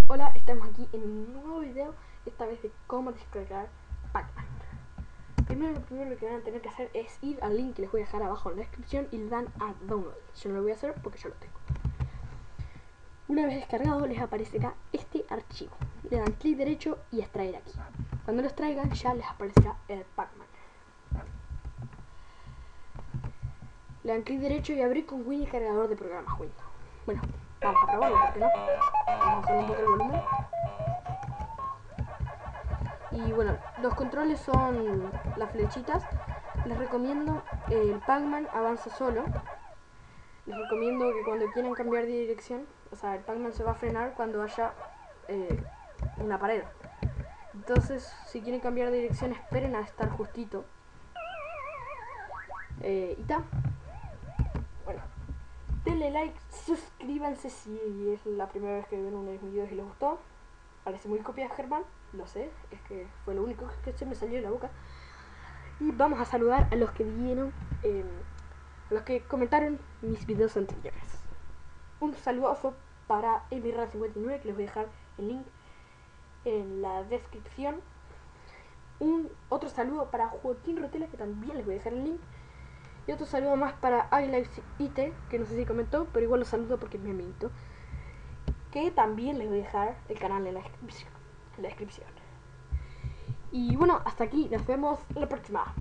Hola, estamos aquí en un nuevo video, esta vez de cómo descargar Pac-Man. Lo primero que van a tener que hacer es ir al link que les voy a dejar abajo en la descripción y le dan a download. Yo no lo voy a hacer porque yo lo tengo. Una vez descargado les aparecerá este archivo. Le dan clic derecho y extraer aquí. Cuando lo extraigan ya les aparecerá el Pac-Man. Le dan clic derecho y abrir con Win el cargador de programas Windows. Bueno, vamos a probarlo, ¿por qué no? Vamos a bajar un poco el volumen. Y bueno, los controles son las flechitas. Les recomiendo el Pac-Man avanza solo. Les recomiendo que cuando quieran cambiar de dirección, o sea, el Pac-Man se va a frenar cuando haya una pared. Entonces, si quieren cambiar de dirección, esperen a estar justito. Y ta. Bueno, denle like, suscríbanse si es la primera vez que ven uno de mis videos y les gustó. Parece muy copia de Germán, lo sé, es que fue lo único que se me salió de la boca. Y vamos a saludar a los que vieron, a los que comentaron mis videos anteriores. Un saludazo para Emirra59, que les voy a dejar el link en la descripción. Otro saludo para Joaquín Rotela, que también les voy a dejar el link. Y otro saludo más para iLifeIT, que no sé si comentó, pero igual lo saludo porque es mi amiguito, que también les voy a dejar el canal en la descripción. Y bueno, hasta aquí, nos vemos la próxima.